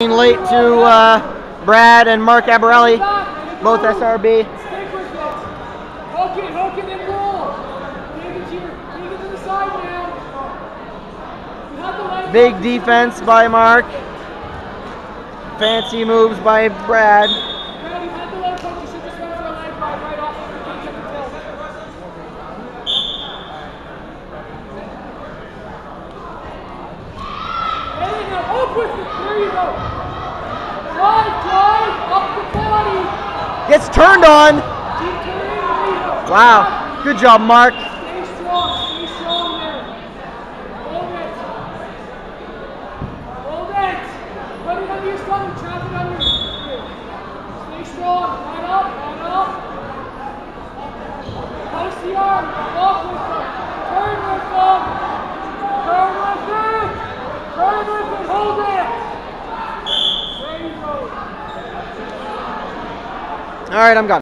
Late to Brad and Mark Abarelli, both SRB. Stick with it. Hook it and roll. Take it to the side now. You have the leg. Big defense by Mark. Fancy moves by Brad. Brad, you have the leg hook. You should just run for a leg right off of the cage at the tail. Hey, now up with it. There you go. Drive, up the body. Gets turned on. Keep turning. Wow, good job, Mark. Stay strong there. Hold it. Put it under your stomach, trap it under. Stay strong. Right up. Post the arm. Walk with them. Turn with them. Hold it. There you go. All right, I'm gone.